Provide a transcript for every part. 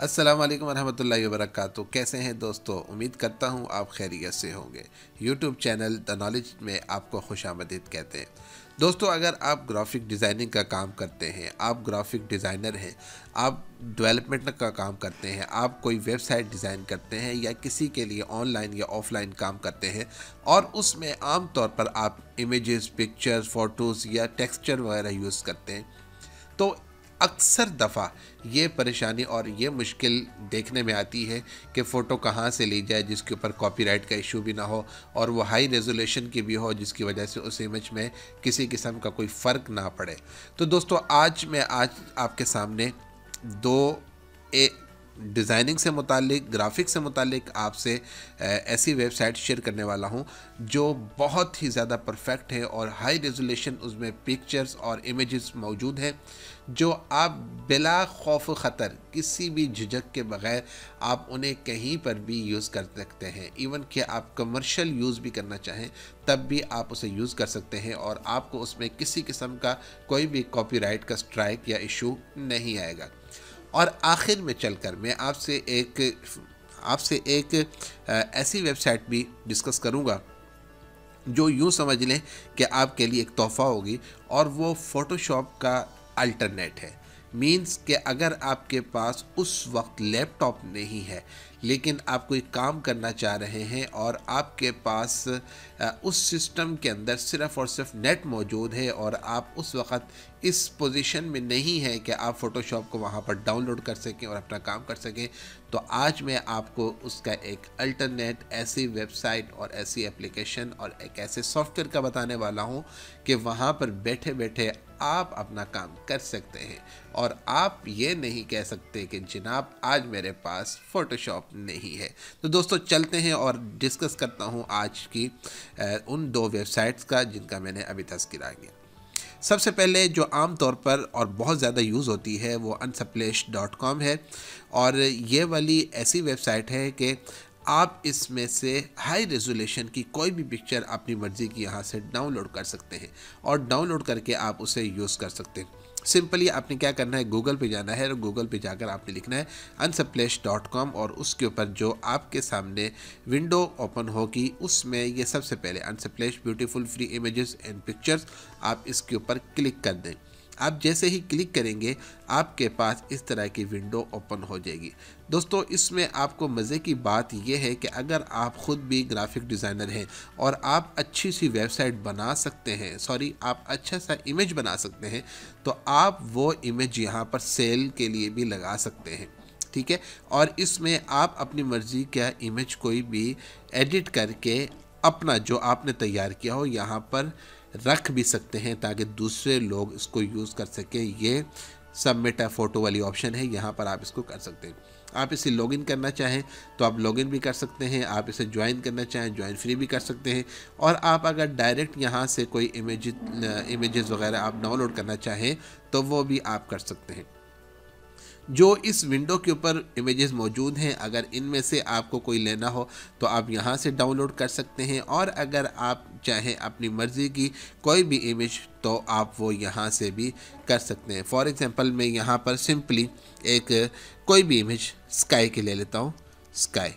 अस्सलाम वालेकुम रहमतुल्लाहि व बरकातुहू। कैसे हैं दोस्तों? उम्मीद करता हूँ आप खैरियत से होंगे। यूट्यूब चैनल द नॉलेज में आपको खुशामदीद कहते हैं। दोस्तों, अगर आप ग्राफिक डिज़ाइनिंग का काम करते हैं, आप ग्राफिक डिज़ाइनर हैं, आप डेवलपमेंट का काम करते हैं, आप कोई वेबसाइट डिज़ाइन करते हैं या किसी के लिए ऑनलाइन या ऑफलाइन काम करते हैं और उसमें आम तौर पर आप इमेजेस, पिक्चर्स, फ़ोटोज़ या टेक्सचर वगैरह यूज़ करते हैं, तो अक्सर दफ़ा ये परेशानी और ये मुश्किल देखने में आती है कि फ़ोटो कहाँ से ली जाए जिसके ऊपर कॉपीराइट का इशू भी ना हो और वो हाई रेजोल्यूशन की भी हो, जिसकी वजह से उस इमेज में किसी किस्म का कोई फ़र्क ना पड़े। तो दोस्तों, आज आपके सामने दो डिज़ाइनिंग से मुतालिक, ग्राफिक से मुतालिक आपसे ऐसी वेबसाइट शेयर करने वाला हूं जो बहुत ही ज़्यादा परफेक्ट है और हाई रेजोल्यूशन उसमें पिक्चर्स और इमेजेस मौजूद हैं, जो आप बिला खौफ ख़तर, किसी भी झिझक के बग़ैर आप उन्हें कहीं पर भी यूज़ कर सकते हैं। इवन कि आप कमर्शियल यूज़ भी करना चाहें तब भी आप उसे यूज़ कर सकते हैं और आपको उसमें किसी किस्म का कोई भी कॉपीराइट का स्ट्राइक या इशू नहीं आएगा। और आखिर में चलकर मैं आपसे एक ऐसी वेबसाइट भी डिस्कस करूंगा जो यूँ समझ लें कि आपके लिए एक तोहफ़ा होगी, और वो फ़ोटोशॉप का अल्टरनेट है। मींस कि अगर आपके पास उस वक्त लैपटॉप नहीं है लेकिन आप कोई काम करना चाह रहे हैं और आपके पास उस सिस्टम के अंदर सिर्फ़ और सिर्फ नेट मौजूद है और आप उस वक्त इस पोजीशन में नहीं है कि आप फ़ोटोशॉप को वहाँ पर डाउनलोड कर सकें और अपना काम कर सकें, तो आज मैं आपको उसका एक अल्टरनेट, ऐसी वेबसाइट और ऐसी एप्लीकेशन और एक ऐसे सॉफ्टवेयर का बताने वाला हूँ कि वहाँ पर बैठे बैठे आप अपना काम कर सकते हैं और आप ये नहीं कह सकते कि जनाब आज मेरे पास फ़ोटोशॉप नहीं है। तो दोस्तों, चलते हैं और डिस्कस करता हूँ आज की उन दो वेबसाइट्स का जिनका मैंने अभी तज़किरा किया। सबसे पहले जो आम तौर पर और बहुत ज़्यादा यूज़ होती है वो unsplash.com है, और ये वाली ऐसी वेबसाइट है कि आप इसमें से हाई रेजोल्यूशन की कोई भी पिक्चर अपनी मर्ज़ी की यहाँ से डाउनलोड कर सकते हैं और डाउनलोड करके आप उसे यूज़ कर सकते हैं। सिंपली आपने क्या करना है, गूगल पे जाना है और गूगल पे जाकर आपने लिखना है unsplash.com, और उसके ऊपर जो आपके सामने विंडो ओपन होगी उसमें ये सबसे पहले Unsplash beautiful free images and pictures, आप इसके ऊपर क्लिक कर दें। आप जैसे ही क्लिक करेंगे आपके पास इस तरह की विंडो ओपन हो जाएगी। दोस्तों, इसमें आपको मज़े की बात यह है कि अगर आप ख़ुद भी ग्राफिक डिज़ाइनर हैं और आप अच्छी सी वेबसाइट बना सकते हैं, आप अच्छा सा इमेज बना सकते हैं, तो आप वो इमेज यहाँ पर सेल के लिए भी लगा सकते हैं। ठीक है, और इसमें आप अपनी मर्ज़ी का इमेज कोई भी एडिट करके अपना जो आपने तैयार किया हो यहाँ पर रख भी सकते हैं ताकि दूसरे लोग इसको यूज़ कर सकें। ये सबमिट अ फ़ोटो वाली ऑप्शन है, यहाँ पर आप इसको कर सकते हैं। आप इसे लॉगिन करना चाहें तो आप लॉगिन भी कर सकते हैं, आप इसे ज्वाइन करना चाहें ज्वाइन फ्री भी कर सकते हैं, और आप अगर डायरेक्ट यहाँ से कोई इमेजेस वगैरह आप डाउनलोड करना चाहें तो वो भी आप कर सकते हैं। जो इस विंडो के ऊपर इमेजेस मौजूद हैं, अगर इनमें से आपको कोई लेना हो तो आप यहाँ से डाउनलोड कर सकते हैं, और अगर आप चाहें अपनी मर्ज़ी की कोई भी इमेज तो आप वो यहाँ से भी कर सकते हैं। फॉर एग्ज़ाम्पल मैं यहाँ पर सिंपली एक कोई भी इमेज स्काई की ले लेता हूँ, स्काई,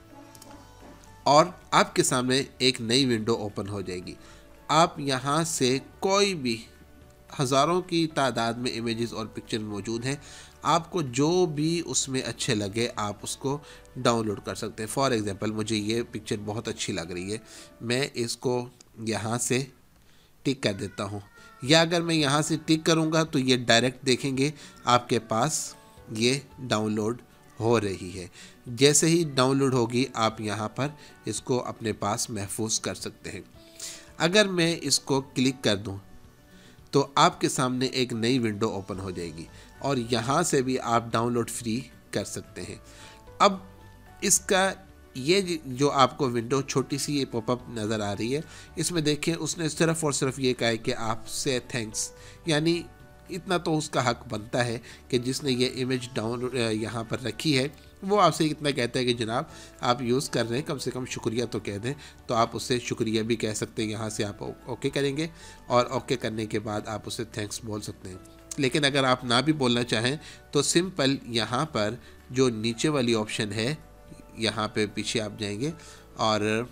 और आपके सामने एक नई विंडो ओपन हो जाएगी। आप यहाँ से कोई भी हज़ारों की तादाद में इमेजेस और पिक्चर मौजूद हैं, आपको जो भी उसमें अच्छे लगे आप उसको डाउनलोड कर सकते हैं। फॉर एग्ज़ाम्पल मुझे ये पिक्चर बहुत अच्छी लग रही है, मैं इसको यहाँ से टिक कर देता हूँ, या अगर मैं यहाँ से टिक करूँगा तो ये डायरेक्ट देखेंगे आपके पास ये डाउनलोड हो रही है। जैसे ही डाउनलोड होगी आप यहाँ पर इसको अपने पास महफूज कर सकते हैं। अगर मैं इसको क्लिक कर दूँ तो आपके सामने एक नई विंडो ओपन हो जाएगी और यहाँ से भी आप डाउनलोड फ्री कर सकते हैं। अब इसका ये जो आपको विंडो छोटी सी ये पॉपअप नज़र आ रही है, इसमें देखिए उसने सिर्फ़ और सिर्फ ये कहा है कि आप से थैंक्स, यानी इतना तो उसका हक बनता है कि जिसने ये इमेज डाउनलोड यहाँ पर रखी है वो आपसे इतना कहता है कि जनाब आप यूज़ कर रहे हैं, कम से कम शुक्रिया तो कह दें। तो आप उससे शुक्रिया भी कह सकते हैं, यहाँ से आप ओके करेंगे और ओके करने के बाद आप उसे थैंक्स बोल सकते हैं। लेकिन अगर आप ना भी बोलना चाहें तो सिंपल यहाँ पर जो नीचे वाली ऑप्शन है, यहाँ पे पीछे आप जाएंगे और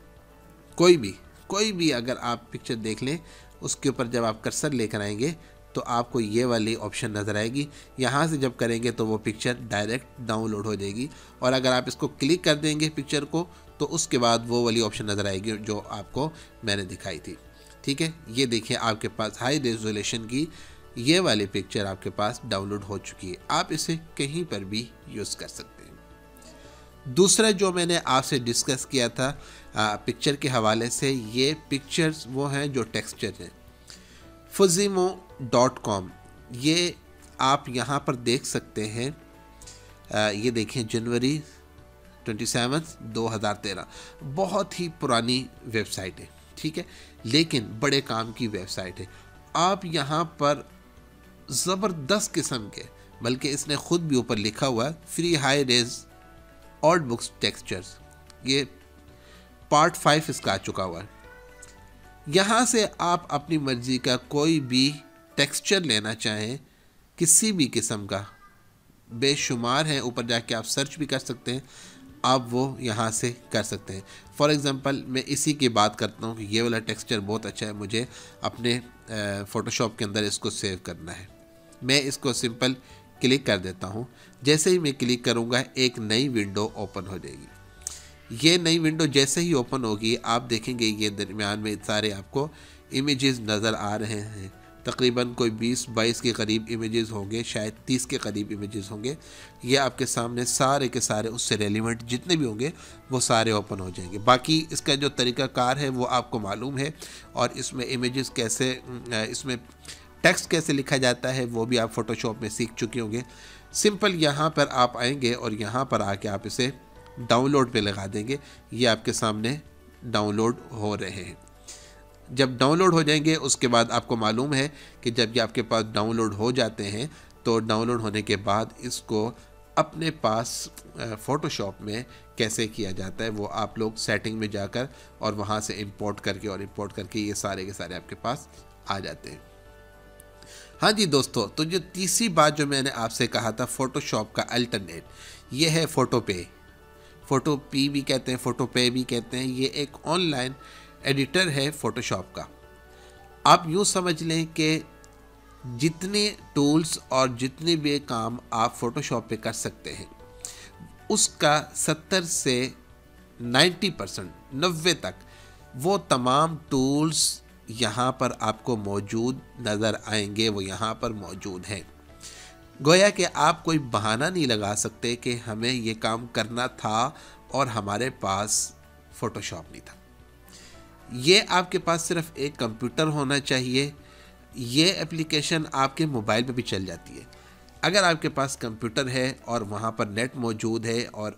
कोई भी अगर आप पिक्चर देख लें, उसके ऊपर जब आप कर्सर लेकर आएंगे तो आपको ये वाली ऑप्शन नज़र आएगी। यहाँ से जब करेंगे तो वो पिक्चर डायरेक्ट डाउनलोड हो जाएगी, और अगर आप इसको क्लिक कर देंगे पिक्चर को तो उसके बाद वो वाली ऑप्शन नज़र आएगी जो आपको मैंने दिखाई थी। ठीक है, ये देखिए आपके पास हाई रेजोल्यूशन की ये वाली पिक्चर आपके पास डाउनलोड हो चुकी है। आप इसे कहीं पर भी यूज़ कर सकते हैं। दूसरा जो मैंने आपसे डिस्कस किया था पिक्चर के हवाले से, ये पिक्चर्स वो हैं जो टेक्सचर हैं। Fuzimo.com, ये आप यहाँ पर देख सकते हैं। ये देखें जनवरी 27, 2013, बहुत ही पुरानी वेबसाइट है। ठीक है, लेकिन बड़े काम की वेबसाइट है। आप यहाँ पर ज़बरदस्त किस्म के, बल्कि इसने ख़ुद भी ऊपर लिखा हुआ है free high res old books textures, ये पार्ट 5 इसका आ चुका हुआ है। यहाँ से आप अपनी मर्ज़ी का कोई भी टेक्सचर लेना चाहें, किसी भी किस्म का, बेशुमार है। ऊपर जाके आप सर्च भी कर सकते हैं, आप वो यहाँ से कर सकते हैं। फॉर एग्ज़ाम्पल मैं इसी की बात करता हूँ कि ये वाला टेक्सचर बहुत अच्छा है, मुझे अपने फ़ोटोशॉप के अंदर इसको सेव करना है। मैं इसको सिंपल क्लिक कर देता हूँ। जैसे ही मैं क्लिक करूँगा एक नई विंडो ओपन हो जाएगी। ये नई विंडो जैसे ही ओपन होगी आप देखेंगे ये दरमियान में सारे आपको इमेजेस नज़र आ रहे हैं। तकरीबन कोई 20-22 के करीब इमेजेस होंगे, शायद 30 के करीब इमेजेस होंगे। ये आपके सामने सारे के सारे उससे रेलिवेंट जितने भी होंगे वो सारे ओपन हो जाएंगे। बाकी इसका जो तरीक़ाकार है वो आपको मालूम है, और इसमें इमेजेस कैसे, इसमें टेक्स्ट कैसे लिखा जाता है वो भी आप फ़ोटोशॉप में सीख चुके होंगे। सिंपल यहाँ पर आप आएंगे और यहाँ पर आके आप इसे डाउनलोड पे लगा देंगे। ये आपके सामने डाउनलोड हो रहे हैं। जब डाउनलोड हो जाएंगे उसके बाद आपको मालूम है कि जब ये आपके पास डाउनलोड हो जाते हैं तो डाउनलोड होने के बाद इसको अपने पास फ़ोटोशॉप में कैसे किया जाता है वो आप लोग सेटिंग में जाकर और वहाँ से इंपोर्ट करके ये सारे के सारे आपके पास आ जाते हैं। हाँ जी दोस्तों, तो जो तीसरी बात जो मैंने आपसे कहा था फ़ोटोशॉप का अल्टरनेट, ये है फ़ोटोपे। फ़ोटोपी भी कहते हैं, फ़ोटोपे भी कहते हैं। ये एक ऑनलाइन एडिटर है फ़ोटोशॉप का। आप यूँ समझ लें कि जितने टूल्स और जितने भी काम आप फ़ोटोशॉप पे कर सकते हैं उसका 70 से 90% 90 तक वो तमाम टूल्स यहाँ पर आपको मौजूद नज़र आएंगे, वो यहाँ पर मौजूद हैं। गोया कि आप कोई बहाना नहीं लगा सकते कि हमें ये काम करना था और हमारे पास फ़ोटोशॉप नहीं था। ये आपके पास सिर्फ एक कंप्यूटर होना चाहिए। ये एप्लीकेशन आपके मोबाइल पे भी चल जाती है। अगर आपके पास कंप्यूटर है और वहाँ पर नेट मौजूद है और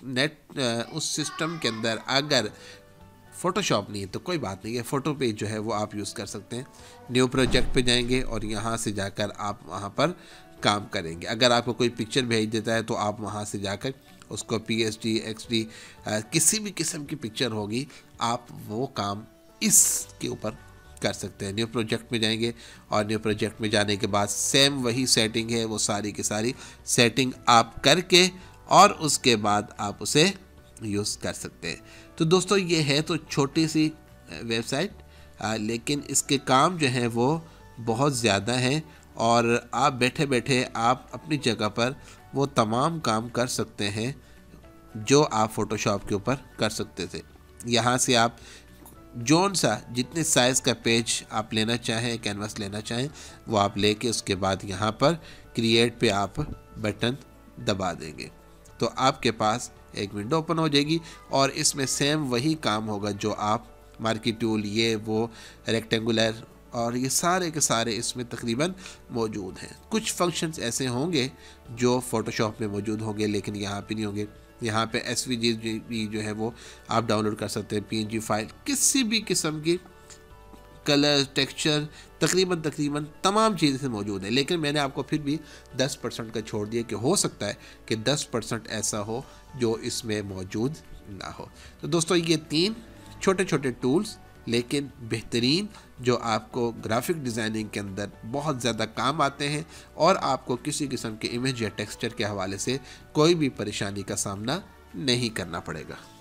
उस सिस्टम के अंदर अगर फ़ोटोशॉप नहीं है तो कोई बात नहीं है, फ़ोटो पे जो है वो आप यूज़ कर सकते हैं। न्यू प्रोजेक्ट पे जाएंगे और यहाँ से जाकर आप वहाँ पर काम करेंगे। अगर आपको कोई पिक्चर भेज देता है तो आप वहाँ से जाकर उसको PSD, XD किसी भी किस्म की पिक्चर होगी आप वो काम इसके ऊपर कर सकते हैं। न्यू प्रोजेक्ट में जाएंगे और न्यू प्रोजेक्ट में जाने के बाद सेम वही सेटिंग है, वो सारी की सारी सेटिंग आप करके और उसके बाद आप उसे यूज़ कर सकते हैं। तो दोस्तों ये है तो छोटी सी वेबसाइट, लेकिन इसके काम जो हैं वो बहुत ज़्यादा हैं और आप बैठे बैठे आप अपनी जगह पर वो तमाम काम कर सकते हैं जो आप फ़ोटोशॉप के ऊपर कर सकते थे। यहाँ से आप जोन सा जितने साइज़ का पेज आप लेना चाहें, कैनवास लेना चाहें, वो आप लेके उसके बाद यहाँ पर क्रिएट पे आप बटन दबा देंगे तो आपके पास एक विंडो ओपन हो जाएगी और इसमें सेम वही काम होगा जो आप मार्की टूल, ये वो रेक्टेंगुलर और ये सारे के सारे इसमें तकरीबन मौजूद हैं। कुछ फंक्शंस ऐसे होंगे जो फ़ोटोशॉप में मौजूद होंगे लेकिन यहाँ पे नहीं होंगे। यहाँ पे SVG जो है वो आप डाउनलोड कर सकते हैं, PNG फाइल, किसी भी किस्म की कलर, टेक्सचर, तकरीबन तमाम चीज़ें मौजूद है। लेकिन मैंने आपको फिर भी 10% का छोड़ दिया कि हो सकता है कि 10% ऐसा हो जो इसमें मौजूद ना हो। तो दोस्तों ये 3 छोटे छोटे टूल्स लेकिन बेहतरीन जो आपको ग्राफिक डिज़ाइनिंग के अंदर बहुत ज़्यादा काम आते हैं और आपको किसी किस्म के इमेज या टेक्सचर के हवाले से कोई भी परेशानी का सामना नहीं करना पड़ेगा।